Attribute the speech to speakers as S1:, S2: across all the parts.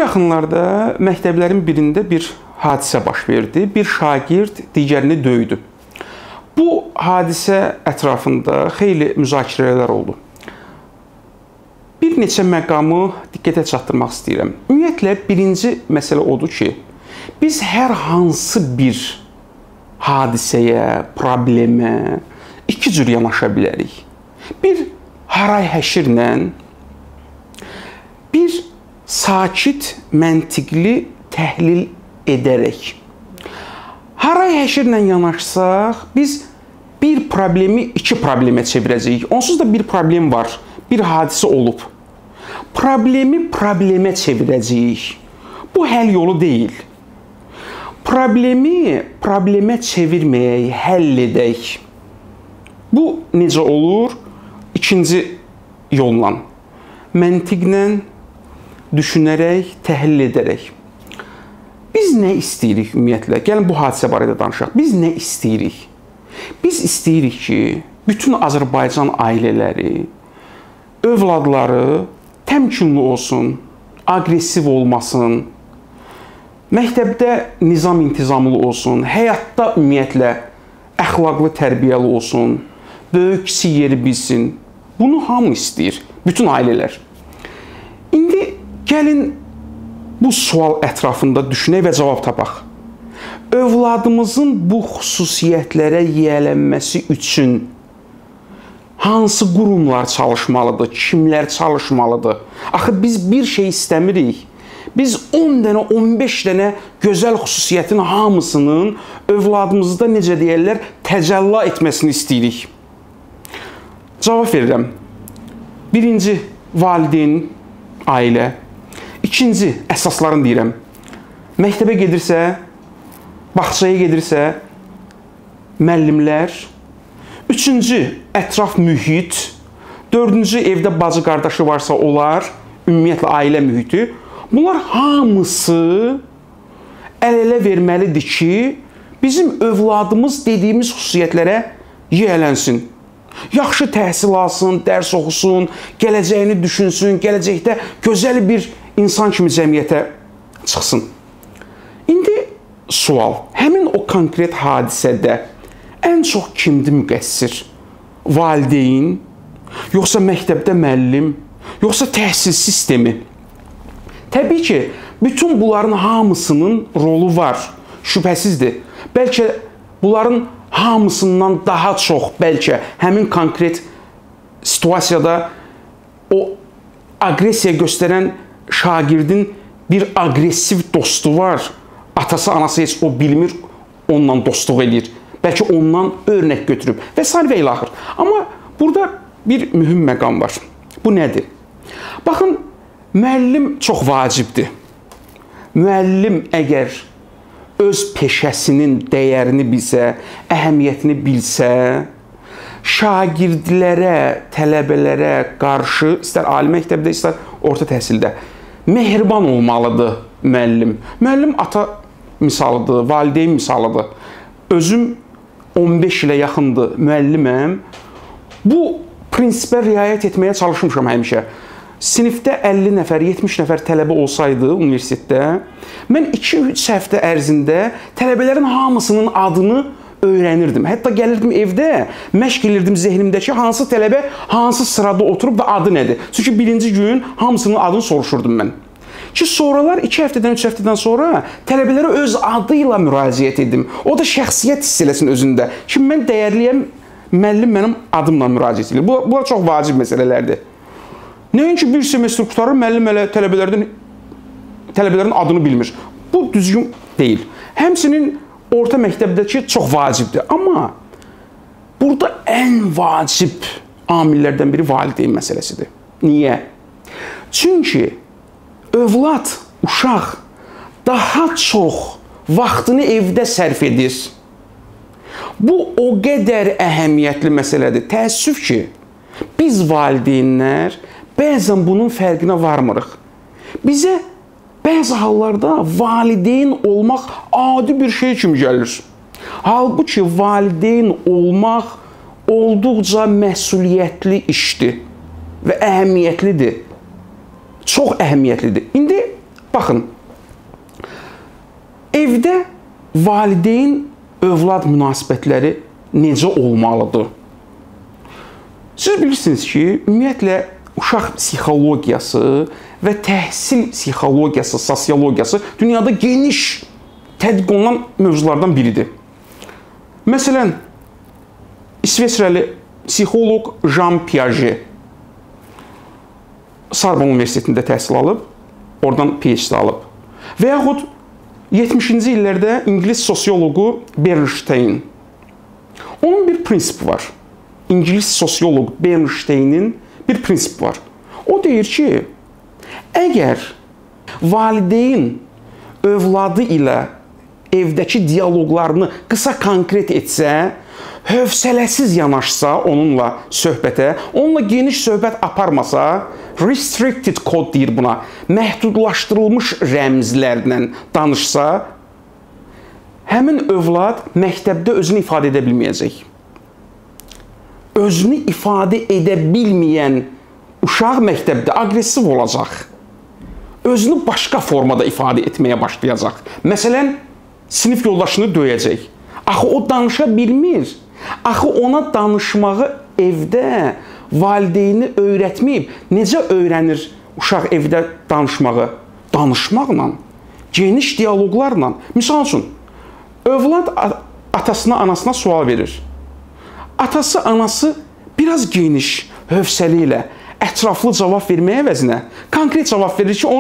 S1: yaxınlarda məktəblərin birində bir hadisə baş verdi. Bir şagird digərini döydü. Bu hadisə ətrafında xeyli müzakirələr oldu. Bir neçə məqamı diqqətə çatdırmaq istəyirəm. Ümumiyyətlə, birinci məsələ odur ki, biz hər hansı bir hadisəyə, problemə iki cür yanaşa bilərik. Bir haray-həşirlə, bir sakit, məntiqli təhlil edərək. Haray-həşirlə yanaşsaq, biz bir problemi iki problemə çevirəcəyik. Onsuz da bir problem var, bir hadisə olub. Problemi problemə çevirəcəyik. Bu həll yolu deyil. Problemi problemə çevirməyək, həll edək. Bu necə olur? İkinci yolla. Məntiqlə, düşünərək, təhlil edərək. Biz nə istəyirik ümumiyyətlə? Gəlin bu hadisə barədə danışaq. Biz nə istəyirik? Biz istəyirik ki, bütün Azərbaycan ailələri, övladları təmkinli olsun, aqressiv olmasın, məktəbdə nizam-intizamlı olsun, həyatda ümumiyyətlə əxlaqlı, tərbiyəli olsun, böyük-kiçik yeri bilsin. Bunu hamı istəyir, bütün ailələr. İndi gəlin bu sual ətrafında düşünək və cavab tapaq. Övladımızın bu xüsusiyyətlərə yiyələnməsi üçün hansı qurumlar çalışmalıdır, kimlər çalışmalıdır? Axı biz bir şey istəmirik. Biz 10 dənə, 15 dənə gözəl xüsusiyyətin hamısının övladımızda necə deyərlər, təcəlli etməsini istəyirik. Cavab verirəm. Birinci, valideyn, ailə. İkinci, əsaslarını deyirəm. Məktəbə gedirsə, bağçaya gedirsə, müəllimlər. Üçüncü, ətraf mühit. Dördüncü, evdə bacı qardaşı varsa onlar, ümumiyyətlə ailə mühiti. Bunlar hamısı əl-ələ verməlidir ki, bizim övladımız dediyimiz xüsusiyyətlərə yiyələnsin. Yaxşı təhsil alsın, dərs oxusun, gələcəyini düşünsün, gələcəkdə gözəl bir insan kimi cəmiyyətə çıxsın. İndi sual, həmin o konkret hadisədə ən çox kimdir müqəssir? Valideyn, yoxsa məktəbdə müəllim, yoxsa təhsil sistemi? Təbii ki, bütün bunların hamısının rolu var, şübhəsizdir. Bəlkə bunların hamısından daha çox, bəlkə həmin konkret situasiyada o aqressiya göstərən şagirdin bir aqressiv dostu var. Atası, anası heç o bilmir, onunla dostluq edir. Bəlkə ondan örnək götürüb və s. və ilaxır. Amma burada bir mühüm məqam var. Bu nədir? Baxın, müəllim çox vacibdir. Müəllim əgər öz peşəsinin dəyərini bilsə, əhəmiyyətini bilsə, şagirdlərə, tələbələrə qarşı, istər ali məktəbdə, istər orta təhsildə mehriban olmalıdır müəllim. Müəllim ata misalıdır, valideyn misalıdır. Özüm 15 ilə yaxındır müəlliməm. Bu prinsipə riayət etməyə çalışmışam həmişə. Sinifdə 50 nəfər, 70 nəfər tələbə olsaydı universitetdə, mən 2-3 həftə ərzində tələbələrin hamısının adını öyrənirdim. Hətta gəlirdim evdə, məşq edirdim zehnimdəki hansı tələbə, hansı sırada oturub və adı nədir. Çünki birinci gün hamısının adını soruşurdum mən. Ki, sonralar 2 həftədən, 3 həftədən sonra tələbələrə öz adı ilə müraciət edim. O da şəxsiyyət hiss eləsin özündə. Ki, mən dəyərliyəm, müəllim mənim adımla müraciət edir. Bunlar çox vacib məsələlərdir. Nəinki bir semestr qutarır, müəllim elə tələbələrin adını bilmir. Bu düzgün deyil. Həmçinin orta məktəbdəki çox vacibdir. Amma burada ən vacib amillərdən biri valideyn məsələsidir. Niyə? Çünki övlad, uşaq daha çox vaxtını evdə sərf edir. Bu o qədər əhəmiyyətli məsələdir. Təəssüf ki, biz valideynlər bəzən bunun fərqinə varmırıq. Bizə bəzi hallarda valideyn olmaq adi bir şey kimi gəlir. Halbuki valideyn olmaq olduqca məsuliyyətli işdir və əhəmiyyətlidir. Çox əhəmiyyətlidir. İndi Baxın, evdə valideyn-övlad münasibətləri necə olmalıdır? Siz bilirsiniz ki, ümumiyyətlə, uşaq psixologiyası və təhsil psixologiyası, sosiologiyası dünyada geniş tədqiq olunan mövzulardan biridir. Məsələn, İsveçrəli psixoloq Jean Piaget Sorbonne Universitetində təhsil alıb, oradan PhD alıb. Və yaxud 70-ci illərdə İngilis sosioloqu Bernstein. Onun bir prinsipi var. İngilis sosioloq Bernstein'in bir prinsipi var. O deyir ki, əgər valideyn övladı ilə evdəki diyaloqlarını qısa konkret etsə, hövsələsiz yanaşsa onunla söhbətə, onunla geniş söhbət aparmasa, restricted code deyir buna, məhdudlaşdırılmış rəmzlərlə danışsa, həmin övlad məktəbdə özünü ifadə edə bilməyəcək. Özünü ifadə edə bilməyən uşaq məktəbdə aqressiv olacaq. Özünü başqa formada ifadə etməyə başlayacaq. Məsələn, sinif yoldaşını döyəcək. Axı o danışa bilmir. Axı ona danışmağı evdə valideyni öyrətməyib. Necə öyrənir uşaq evdə danışmağı? Danışmaqla, geniş diyaloqlarla. Misal üçün, övlad atasına, anasına sual verir. Atası, anası biraz geniş, hövsələ ilə, ətraflı cavab verməyə əvəzinə konkret cavab verir ki,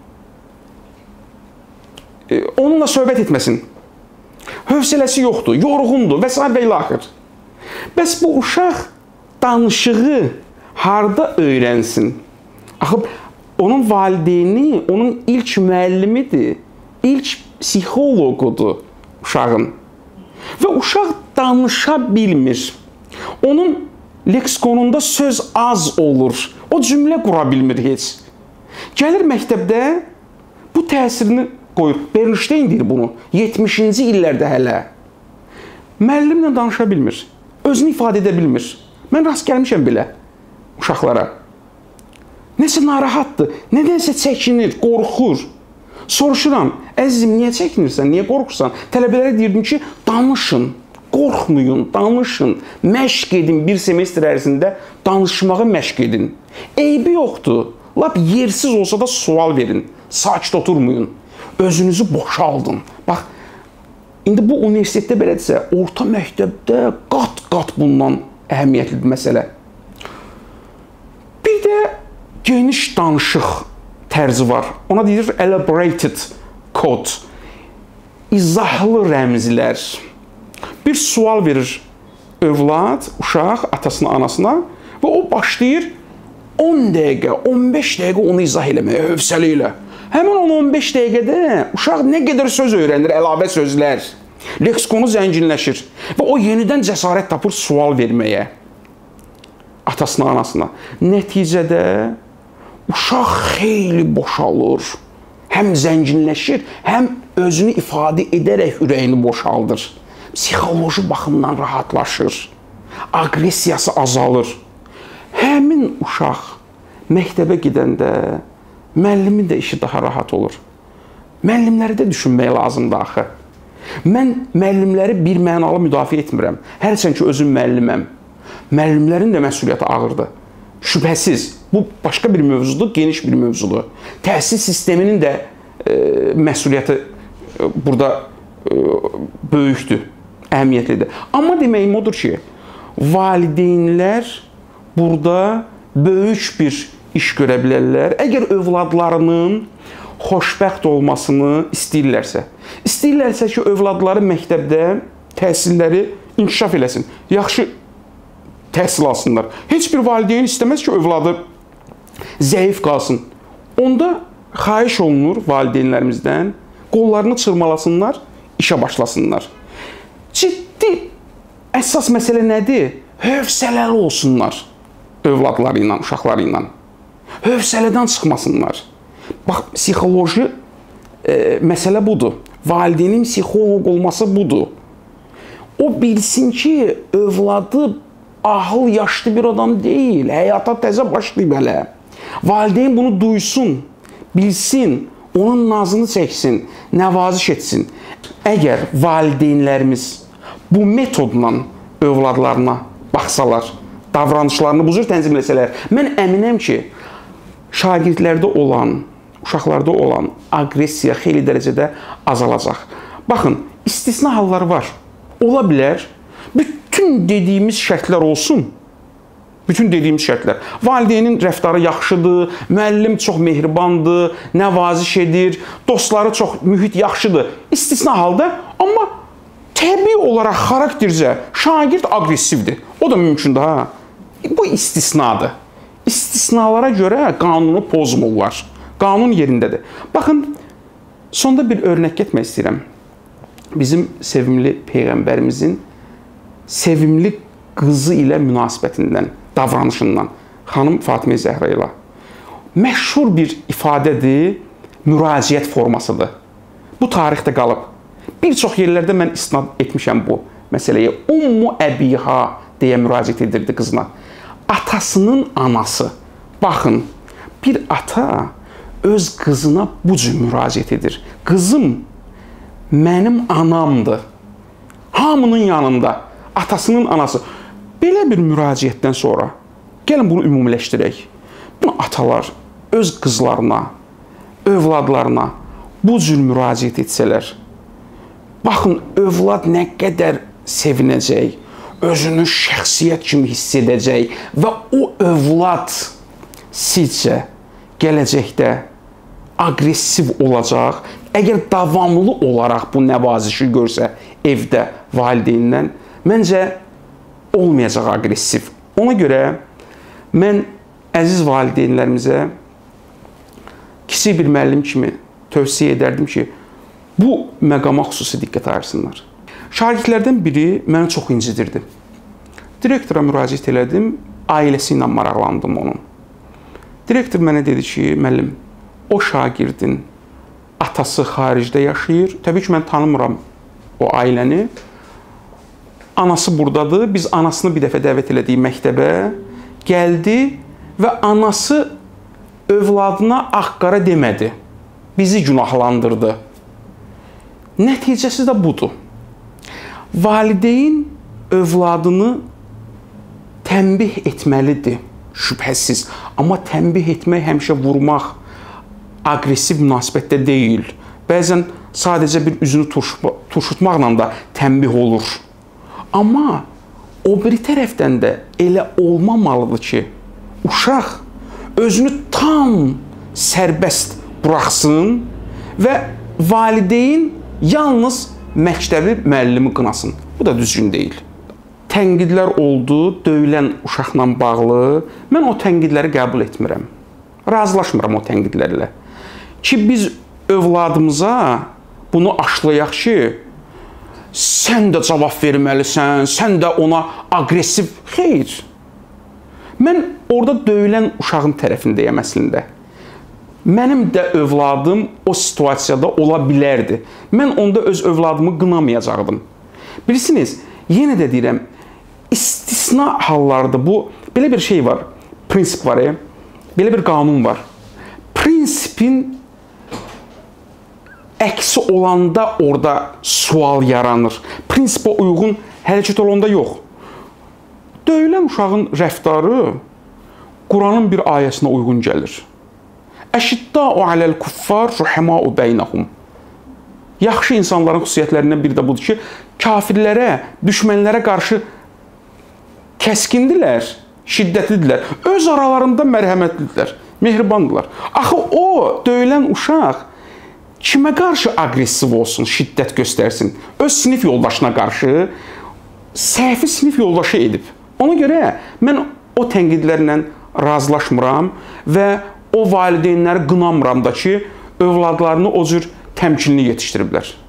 S1: onunla söhbət etməsin. Hövsələsi yoxdur, yorğundur və s. və ilə axır. Bəs bu uşaq danışığı harda öyrənsin? Axı, onun valideyni, onun ilk müəllimidir, ilk psixoloqudur uşağın. Və uşaq danışa bilmir. Onun leksikonunda söz az olur. O cümlə qura bilmir heç. Gəlir məktəbdə bu təsirini qoyur. Bernstein deyir bunu. 70-ci illərdə hələ. Müəllimlə danışa bilmir. Özünü ifadə edə bilmir. Mən rast gəlmişəm belə uşaqlara. Nəsə narahatdır, nədənsə çəkinir, qorxur. Soruşuram, əzizim, niyə çəkinirsən, niyə qorxursan? Tələbələrə deyirdim ki, danışın, qorxmayın, danışın, məşq edin, bir semestr ərzində danışmağı məşq edin. Eybi yoxdur, lap yersiz olsa da sual verin, sakit oturmayın, özünüzü boşaldın. Bax, indi bu universitetdə belədirsə, orta məktəbdə qat-qat bundan əhəmiyyətlidir məsələ. Bir də geniş danışıq tərzi var. Ona deyilir elaborated code. İzahlı rəmzlər. Bir sual verir övlad, uşaq, atasına, anasına və o başlayır 10 dəqiqə, 15 dəqiqə onu izah eləməyə, hövsələ ilə. Həmin 10-15 dəqiqədə uşaq nə qədər söz öyrənir, əlavə sözlər. Leksikonu zənginləşir və o yenidən cəsarət tapır sual verməyə atasına, anasına. Nəticədə uşaq xeyli boşalır, həm zənginləşir, həm özünü ifadə edərək ürəyini boşaldır. Psixoloji baxımdan rahatlaşır, aqressiyası azalır. Həmin uşaq məktəbə gedəndə müəllimin də işi daha rahat olur. Müəllimləri də düşünmək lazımdır axı. Mən müəllimləri bir mənalı müdafiə etmirəm. Hərçənd ki, özüm müəlliməm. Müəllimlərin də məsuliyyəti ağırdır. Şübhəsiz, bu başqa bir mövzudur, geniş bir mövzudur. Təhsil sisteminin də məsuliyyəti burada böyükdür, əhəmiyyətlidir. Amma deməyim odur ki, valideynlər burada böyük bir iş görə bilərlər. Əgər övladlarının xoşbəxt olmasını istəyirlərsə ki, övladları məktəbdə təhsilləri inkişaf eləsin, yaxşı təhsil alsınlar. Heç bir valideyn istəməz ki, övladı zəif qalsın. Onda xahiş olunur valideynlərimizdən, qollarını çırmalasınlar, işə başlasınlar. Ciddi əsas məsələ nədir? Hövsələli olsunlar övladları ilə, uşaqları ilə. Hövsələdən çıxmasınlar. Bax, psixoloji məsələ budur. Valideynin psixoloq olması budur. O bilsin ki, övladı ahıl, yaşlı bir adam deyil, həyata təzə başlayıb hələ. Valideyn bunu duysun, bilsin, onun nazını çəksin, nəvaziş etsin. Əgər valideynlərimiz bu metodla övladlarına baxsalar, davranışlarını bu cür tənzimləsələr, mən əminəm ki, şagirdlərdə olan, uşaqlarda olan aqressiya xeyli dərəcədə azalacaq. Baxın, istisna halları var. Ola bilər, bütün dediyimiz şərtlər olsun. Bütün dediyimiz şərtlər. Valideynin rəftarı yaxşıdır, müəllim çox mehribandır, nəvaziş edir, dostları çox, mühit yaxşıdır. İstisna halda, amma təbii olaraq xaraktercə şagird aqressivdir. O da mümkündür, ha. Bu istisnadır. İstisnalara görə qanunu pozmurlar. Qanun yerindədir. Baxın, sonda bir örnək getmək istəyirəm. Bizim sevimli Peyğəmbərimizin sevimli qızı ilə münasibətindən, davranışından, xanım Fatimə Zəhra ilə. Məşhur bir ifadədir, müraciət formasıdır. Bu tarixdə qalıb. Bir çox yerlərdə mən istinad etmişəm bu məsələyə. Ummu əbiha deyə müraciət edirdi qızına. Atasının anası. Baxın, bir ata öz qızına bu cür müraciət edir. Qızım mənim anamdır. Hamının yanında. Atasının anası. Belə bir müraciətdən sonra gəlin bunu ümumiləşdirək. Bunu atalar öz qızlarına, övladlarına bu cür müraciət etsələr, baxın, övlad nə qədər sevinəcək, özünü şəxsiyyət kimi hiss edəcək və o övlad sizcə gələcəkdə aqressiv olacaq. Əgər davamlı olaraq bu nəvazişi görsə evdə valideyndən, məncə olmayacaq aqressiv. Ona görə mən əziz valideynlərimizə kiçik bir müəllim kimi tövsiyə edərdim ki, bu məqama xüsusi diqqət ayırsınlar. Şagirdlərdən biri məni çox incidirdi. Direktora müraciət elədim, ailəsi ilə maraqlandım onun. Direktor mənə dedi ki, müəllim, o şagirdin atası xaricdə yaşayır. Təbii ki, mən tanımıram o ailəni. Anası buradadır. Biz anasını bir dəfə dəvət elədik məktəbə. Gəldi və anası övladına ağ-qara demədi. Bizi günahlandırdı. Nəticəsi də budur. Valideyn övladını tənbih etməlidir, şübhəsiz. Amma tənbih etmək həmişə vurmaq, aqressiv münasibətdə deyil. Bəzən sadəcə bir üzünü turşutmaqla da tənbih olur. Amma o biri tərəfdən də elə olmamalıdır ki, uşaq özünü tam sərbəst buraxsın və valideyn yalnız məktəbi, müəllimi qınasın. Bu da düzgün deyil. Tənqidlər oldu, döyülən uşaqla bağlı. Mən o tənqidləri qəbul etmirəm. Razılaşmıram o tənqidlərlə. Ki, biz övladımıza bunu aşlayaq ki, sən də cavab verməlisən, sən də ona aqressiv. Xeyr. Mən orada döyülən uşağın tərəfindəyəm əslində. Mənim də övladım o situasiyada ola bilərdi. Mən onda öz övladımı qınamayacaqdım. Bilirsiniz, yenə də deyirəm, istisna hallarda bu, belə bir şey var, prinsip var, belə bir qanun var. Prinsipin əksi olanda orada sual yaranır. Prinsipə uyğun hərəkət olanda yox. Döyülən uşağın rəftarı Quranın bir ayəsinə uyğun gəlir. Əşidda'u aləl kuffar ruhəma'u beynəhum. Yaxşı insanların xüsusiyyətlərindən biri də budur ki, kafirlərə, düşmənlərə qarşı kəskindilər, şiddətlidirlər. Öz aralarında mərhəmətlidirlər, mehribandılar. Axı o döyülən uşaq kimə qarşı aqressiv olsun, şiddət göstərsin? Öz sinif yoldaşına qarşı səhvi sinif yoldaşı edib. Ona görə mən o tənqidlərlə razılaşmıram və o valideynləri qınamıram da ki, övladlarını o cür təmkinli yetişdiriblər.